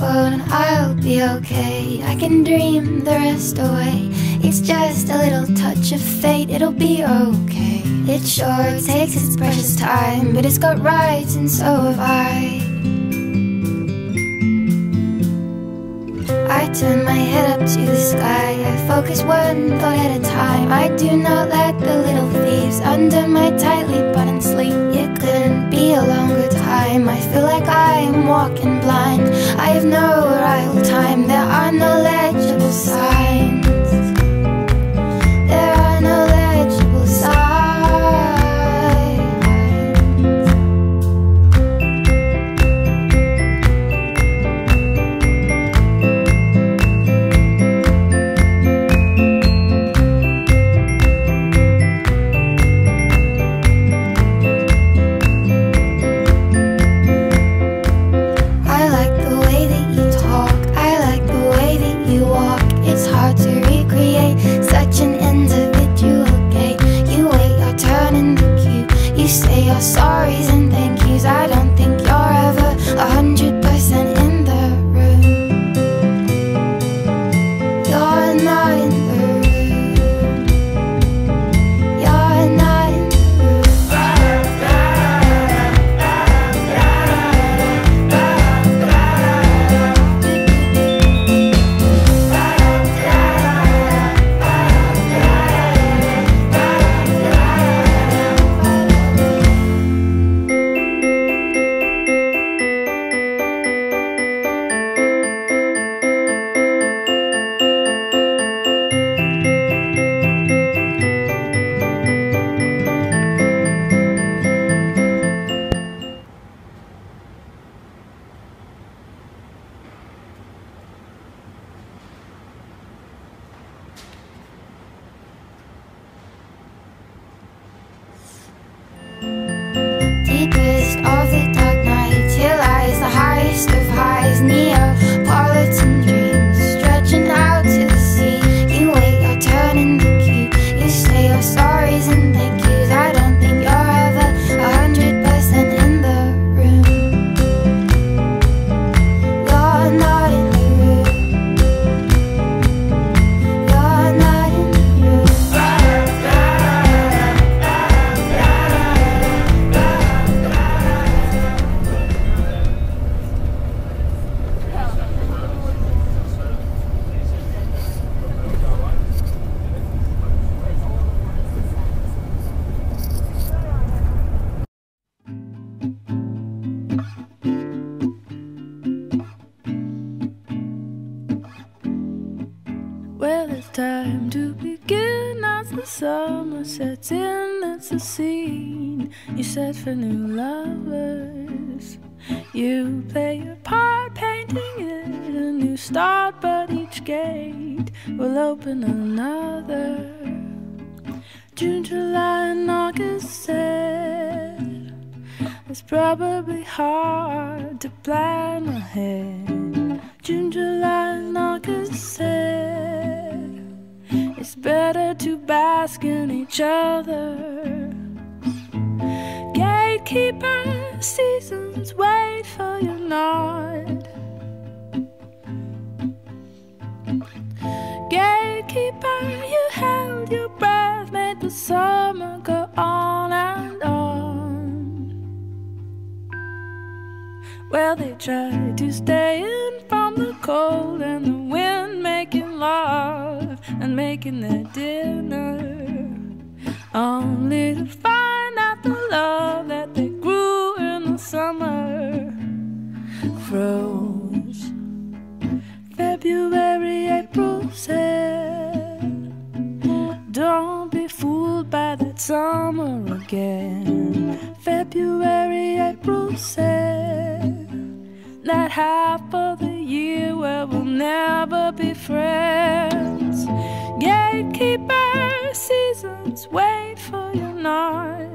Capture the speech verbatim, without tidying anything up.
and I'll be okay. I can dream the rest away. It's just a little touch of fate, it'll be okay. It sure takes its precious time, but it's got rights and so have I. I turn my head up to the sky, I focus one thought at a time. I do not let the little thieves under my tightly buttoned sleeve. It couldn't be a longer time, I feel like I am walking blind. I have no arrival time, there are no legible signs. There are no legible signs. Say your sorries and thank yous. I don't think you're ever a hundred percent in the room. You're not in the room. You're not in the room. Deepest of the dark nights, here lies the highest of highs. Neapolitan dreams stretching out to the sea. You wait your turn in the queue, you say your sorries and thank yous. I don't think you're ever a hundred percent in the room. You're not in the room. You're not in the room. Well, it's time to begin as the summer sets in. It's a scene you set for new lovers. You play your part, painting it a new start, but each gate will open another. June, July, and August said it's probably hard to plan ahead. June, July, and August said it's better to bask in each other. Gatekeeper, seasons wait for your nod. Gatekeeper, you held your breath, made the summer go on and on. Well, they tried to stay in from the cold and the wind, making love and making their dinner, only to find out the love that they grew in the summer froze. February, April said, don't be fooled by that summer again. February, April said, that half of the year where we'll never be friends. Gatekeeper, seasons wait for your nod.